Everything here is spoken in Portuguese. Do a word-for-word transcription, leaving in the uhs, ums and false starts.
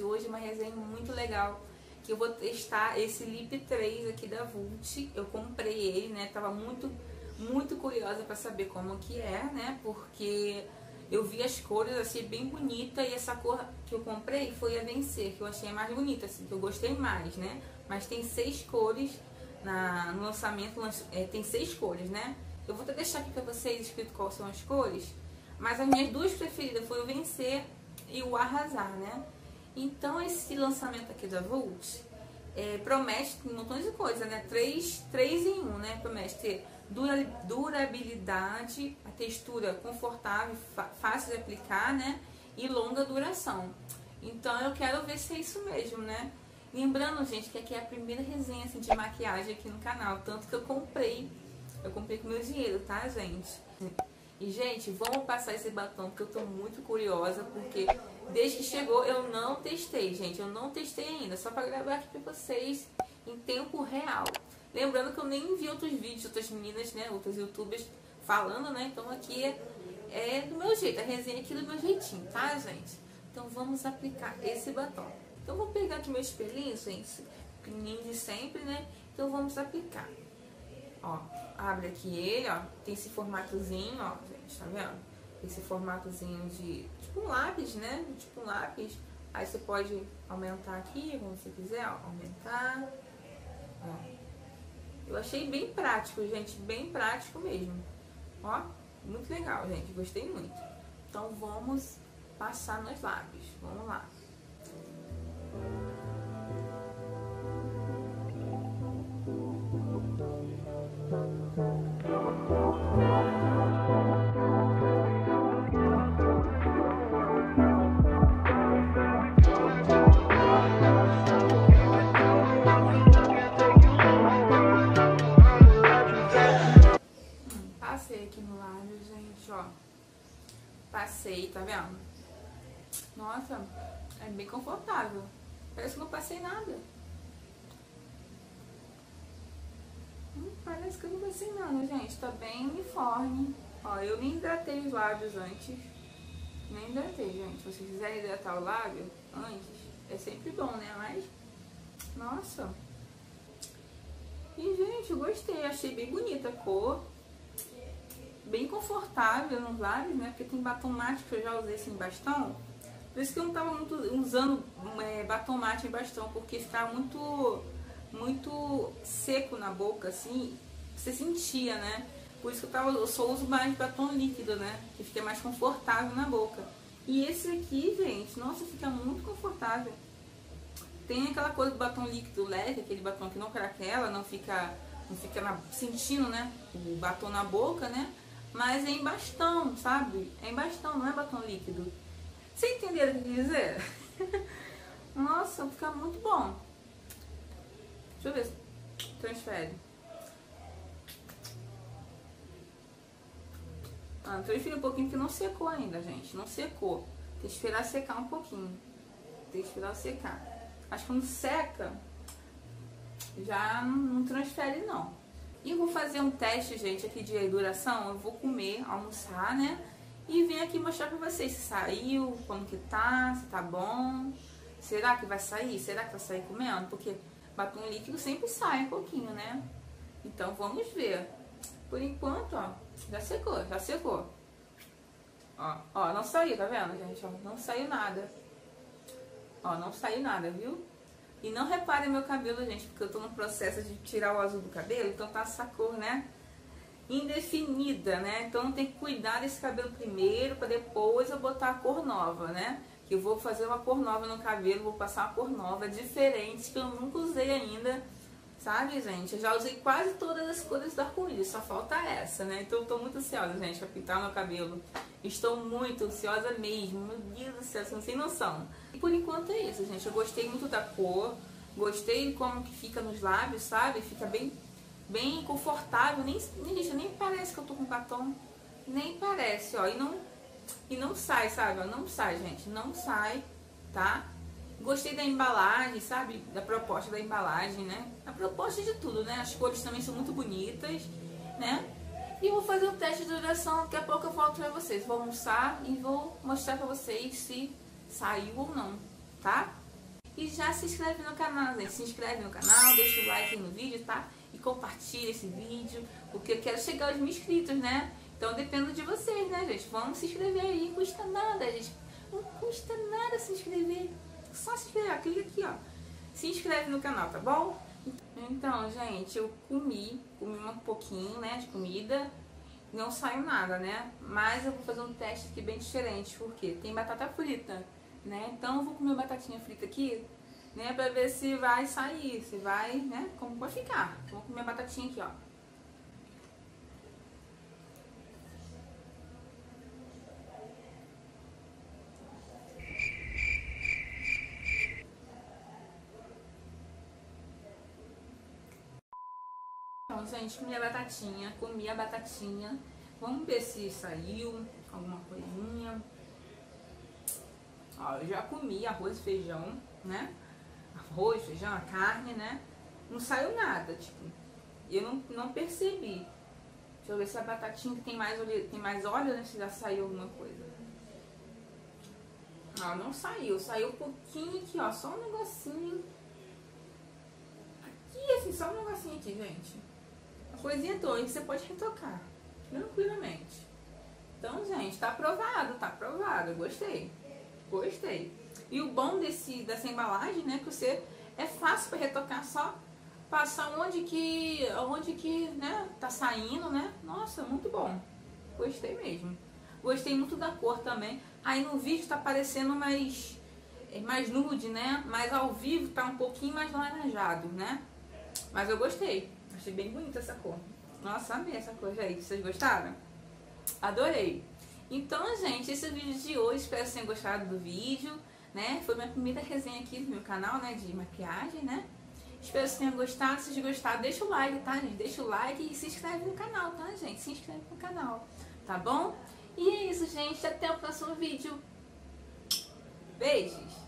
hoje uma resenha muito legal, que eu vou testar esse Lip três aqui da Vult. Eu comprei ele, né, tava muito, muito curiosa pra saber como que é, né, porque eu vi as cores, achei bem bonita, e essa cor que eu comprei foi a Vencer, que eu achei a mais bonita, assim, que eu gostei mais, né, mas tem seis cores, na, no lançamento é, tem seis cores, né, eu vou até deixar aqui pra vocês escrito quais são as cores, mas as minhas duas preferidas foi o Vencer e o Arrasar, né. Então esse lançamento aqui da Vult é, promete um montão de coisa, né? Três, três em um, né? Promete ter dura, durabilidade, a textura confortável, fácil de aplicar, né? E longa duração. Então eu quero ver se é isso mesmo, né? Lembrando, gente, que aqui é a primeira resenha assim, de maquiagem aqui no canal, tanto que eu comprei. Eu comprei com meu dinheiro, tá, gente? E, gente, vamos passar esse batom, porque eu tô muito curiosa, porque desde que chegou eu não testei, gente. Eu não testei ainda, só pra gravar aqui pra vocês em tempo real. Lembrando que eu nem vi outros vídeos de outras meninas, né, outros youtubers falando, né, então aqui é, é do meu jeito, a resenha aqui do meu jeitinho, tá, gente? Então vamos aplicar esse batom. Então vou pegar aqui meu espelhinho, gente, pequenininho de sempre, né, então vamos aplicar. Ó, abre aqui ele, ó, tem esse formatozinho, ó, gente, tá vendo? Esse formatozinho de, tipo um lápis, né? Tipo um lápis. Aí você pode aumentar aqui, como você quiser, ó, aumentar. Ó. Eu achei bem prático, gente, bem prático mesmo. Ó, muito legal, gente, gostei muito. Então vamos passar nos lábios, vamos lá. Passei aqui no lábio, gente, ó. Passei, tá vendo? Nossa, é bem confortável. Parece que não passei nada. Hum, parece que eu não passei nada, gente. Tá bem uniforme. Ó, eu nem hidratei os lábios antes. Nem hidratei, gente. Se vocês quiserem hidratar o lábio antes, é sempre bom, né? Mas, nossa. E, gente, eu gostei. Achei bem bonita a cor. Bem confortável nos lábios, né? Porque tem batom mate que eu já usei sem bastão. Por isso que eu não tava muito usando é, batom mate em bastão, porque ficava muito, muito seco na boca, assim. Você sentia, né? Por isso que eu, tava, eu só uso mais batom líquido, né? Que fica mais confortável na boca. E esse aqui, gente, nossa, fica muito confortável. Tem aquela coisa do batom líquido leve, aquele batom que não craquela, não fica, não fica na, sentindo, né? O batom na boca, né? Mas é em bastão, sabe? É em bastão, não é batom líquido. Vocês entenderam o que eu quis dizer? Nossa, fica muito bom. Deixa eu ver se transfere. Ah, transfere um pouquinho porque não secou ainda, gente. Não secou. Tem que esperar secar um pouquinho. Tem que esperar secar. Acho que quando seca, já não, não transfere, não. E eu vou fazer um teste, gente, aqui de duração. Eu vou comer, almoçar, né? E vim aqui mostrar pra vocês se saiu, como que tá, se tá bom. Será que vai sair? Será que vai sair comendo? Porque batom líquido sempre sai um pouquinho, né? Então vamos ver. Por enquanto, ó, já secou, já secou. Ó, ó, não saiu, tá vendo, gente? Ó, não saiu nada. Ó, não saiu nada, viu? E não reparem meu cabelo, gente, porque eu tô no processo de tirar o azul do cabelo, então tá essa cor, né, indefinida, né? Então tem que cuidar desse cabelo primeiro, pra depois eu botar a cor nova, né? Que eu vou fazer uma cor nova no cabelo, vou passar uma cor nova, diferente, que eu nunca usei ainda, sabe, gente? Eu já usei quase todas as cores do arco-íris, só falta essa, né? Então eu tô muito ansiosa, gente, pra pintar meu cabelo. Estou muito ansiosa mesmo, meu Deus do céu, você não tem noção. E por enquanto é isso, gente. Eu gostei muito da cor, gostei de como que fica nos lábios, sabe? Fica bem, bem confortável, nem, nem, nem parece que eu tô com batom, nem parece, ó. E não, e não sai, sabe? Não sai, gente, não sai, tá? Gostei da embalagem, sabe? Da proposta da embalagem, né? A proposta de tudo, né? As cores também são muito bonitas, né? E vou fazer o teste de duração, daqui a pouco eu volto pra vocês. Vou almoçar e vou mostrar pra vocês se saiu ou não, tá? já se inscreve no canal, gente. Se inscreve no canal, deixa o like aí no vídeo, tá? E compartilha esse vídeo, porque eu quero chegar aos mil inscritos, né? Então dependo de vocês, né, gente? Vamos se inscrever aí, não custa nada, gente. Não custa nada se inscrever. Só se inscrever, clica aqui, ó. Se inscreve no canal, tá bom? Então, gente, eu comi, comi um pouquinho, né, de comida. Não saiu nada, né? Mas eu vou fazer um teste aqui bem diferente, porque tem batata frita, né? Então eu vou comer batatinha frita aqui, né, pra ver se vai sair, se vai, né, como vai ficar. Vou comer a batatinha aqui, ó. Então, gente, comi a batatinha, comi a batatinha. Vamos ver se saiu alguma coisinha. Ó, eu já comi arroz e feijão, né? Arroz, feijão, a carne, né? Não saiu nada, tipo, eu não, não percebi. Deixa eu ver se a batatinha que tem mais óleo, tem mais óleo, né? Se já saiu alguma coisa. Ó, não saiu, saiu um pouquinho aqui, ó, só um negocinho. Aqui, assim, só um negocinho aqui, gente. A coisinha toda, você pode retocar, tranquilamente. Então, gente, tá aprovado, tá aprovado, eu gostei. Gostei. E o bom desse, dessa embalagem, né, que você é fácil para retocar, só passar onde que, onde que, né, tá saindo, né? Nossa, muito bom. Gostei mesmo. Gostei muito da cor também. Aí no vídeo tá parecendo mais, mais nude, né? Mas ao vivo tá um pouquinho mais laranjado, né? Mas eu gostei. Achei bem bonita essa cor. Nossa, amei essa cor, gente. Vocês gostaram? Adorei. Então, gente, esse é o vídeo de hoje. Espero que vocês tenham gostado do vídeo, né? Foi minha primeira resenha aqui no meu canal, né? De maquiagem, né? Espero que vocês tenham gostado. Se vocês gostaram, deixa o like, tá, gente? Deixa o like e se inscreve no canal, tá, gente? Se inscreve no canal, tá bom? E é isso, gente. Até o próximo vídeo. Beijos!